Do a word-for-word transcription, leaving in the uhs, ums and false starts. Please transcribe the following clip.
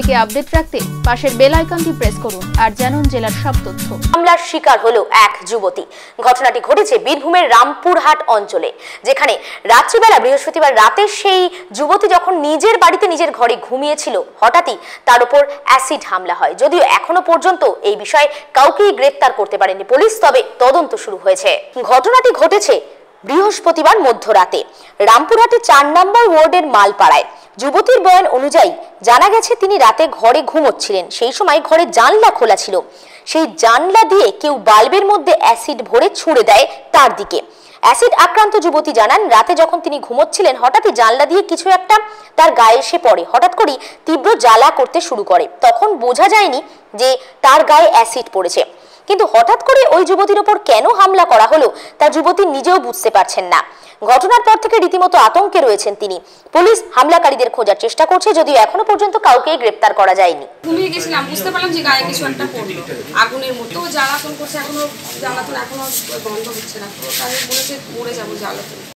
থেকে আপডেট রাখতে পাশের বেল আইকনটি প্রেস করুন আর জানুন জেলার সব তথ্য। হামলার শিকার হলো এক যুবতী। ঘটনাটি ঘটেছে বীরভূমের রামপুরহাট অঞ্চলে, যেখানে রাত্রিবেলা বৃহস্পতিবার রাতে সেই যুবতী যখন নিজের বাড়িতে নিজের ঘরে ঘুমিয়েছিল, হঠাৎই তার উপর অ্যাসিড হামলা হয়। যদিও এখনো পর্যন্ত এই বিষয়ে কাউকেই গ্রেপ্তার করতে পারেনি পুলিশ, তবে তদন্ত শুরু হয়েছে। ঘটনাটি ঘটেছে বৃহস্পতিবার মধ্যরাতে রামপুরহাটে চার নম্বর ওয়ার্ডের মালপাড়ায়। যুবতীর বয়ান অনুযায়ী জানা গেছে তিনি রাতে ঘরে ঘুমোচ্ছিলেন, সেই সময় ঘরে জানলা খোলা ছিল। সেই জানলা দিয়ে কেউ বাল্বের মধ্যে অ্যাসিড ভরে ছুঁড়ে দেয় তার দিকে। অ্যাসিড আক্রান্ত যুবতী জানান, রাতে যখন তিনি ঘুমোচ্ছিলেন হঠাৎই জানলা দিয়ে কিছু একটা তার গায়ে এসে পড়ে। হঠাৎ করেই তীব্র জ্বালা করতে শুরু করে। তখন বোঝা যায়নি যে তার গায়ে অ্যাসিড পড়েছে, কিন্তু হঠাৎ করে ওই যুবতীর ওপর কেন হামলা করা হলো তা যুবতী নিজেও বুঝতে পারছেন না। ঘটনার পর থেকে রীতিমতো আতঙ্কে রয়েছেন তিনি। পুলিশ হামলাকারীদের খোঁজার চেষ্টা করছে, যদিও এখনো পর্যন্ত কাউকে গ্রেপ্তার করা যায়নি। ঘুমিয়ে গেছিলাম, বুঝতে পারলাম যে গায়ে কিছু একটা পড়লো আগুনের মতো। জ্বালাতন করছে, এখনো জ্বালাতন এখনো বন্ধ হচ্ছে না। তাহলে বলেছে মরে যাবো জ্বালাতন।